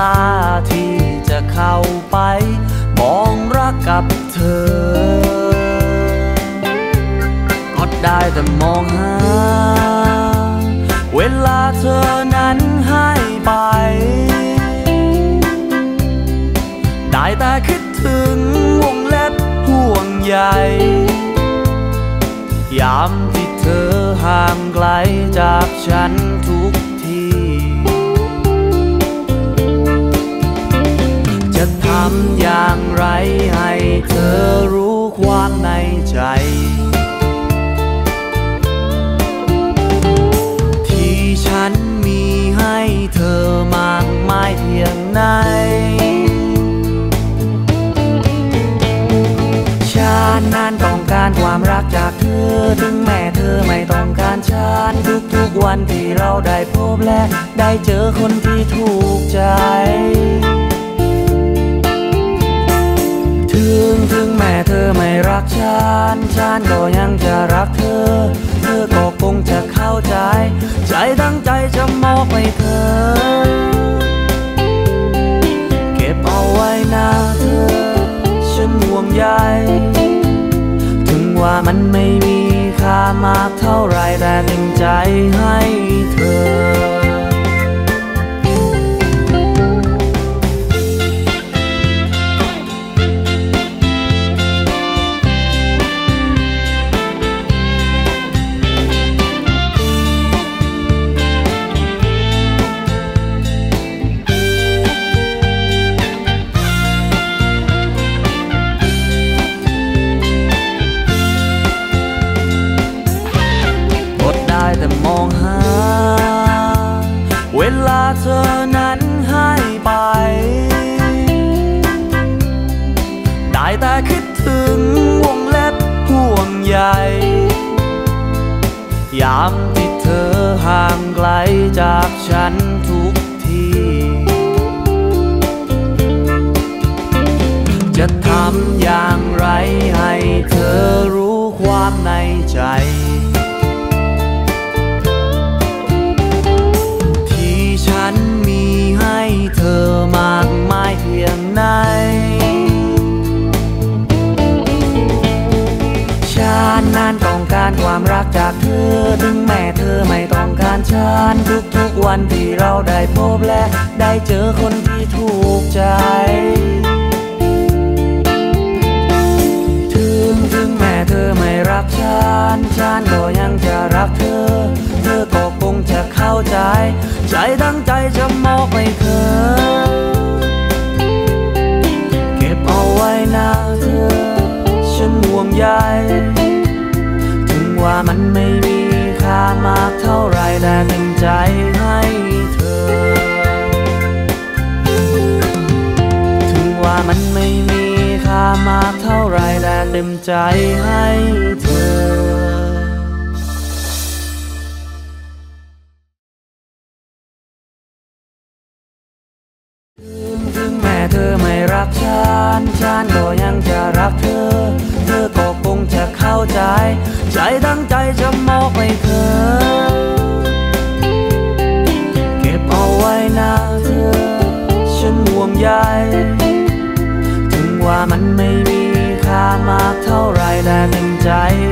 ที่จะเข้าไปมองรักกับเธอก็ได้แต่มองหาเวลาเธอนั้นให้ไปได้แต่คิดถึงวงเล็บห่วงใยยามที่เธอห่างไกลจากฉันทุกทีจะทำอย่างไรให้เธอรู้ความในใจที่ฉันมีให้เธอมากมายเพียงไหนฉันนั้นต้องการความรักจากเธอถึงแม้เธอไม่ต้องการฉันทุกวันที่เราได้พบและได้เจอคนที่ถูกใจถึงแม้เธอไม่รักฉันก็ยังจะรักเธอก็คงจะเข้าใจใจตั้งใจจะมอบให้เธอเก็บเอาไว้นะเธอฉันห่วงใยถึงว่ามันไม่มีค่ามากเท่าไรแต่เต็มใจให้เธอแต่มองหาเวลาเธอนั้นให้ไปได้แต่คิดถึงวงเล็บห่วงใยยามที่เธอห่างไกลจากฉันทุกทีจะทำอย่างไรให้เธอรู้ความในใจฉันมีให้เธอมากมายเพียงไหนฉันนั้นต้องการความรักจากเธอถึงแม้เธอไม่ต้องการฉันทุกวันที่เราได้พบและได้เจอคนที่ถูกใจถึงแม้เธอไม่รักฉันก็ยังจะรักเธอก็คงจะเข้าใจใจตั้งใจจะมอบให้เธอเก็บเอาไว้นะเธอฉันห่วงใยถึงว่ามันไม่มีค่ามากเท่าไรแต่เต็มใจให้เธอถึงว่ามันไม่มีค่ามากเท่าไรแต่เต็มใจให้เธอถึงแม้เธอไม่รักฉันก็ยังจะรักเธอก็คงจะเข้าใจใจตั้งใจจะมอบให้เธอเก็บเอาไว้นะเธอฉันห่วงใยถึงว่ามันไม่มีค่ามากเท่าไรแต่เต็มใจ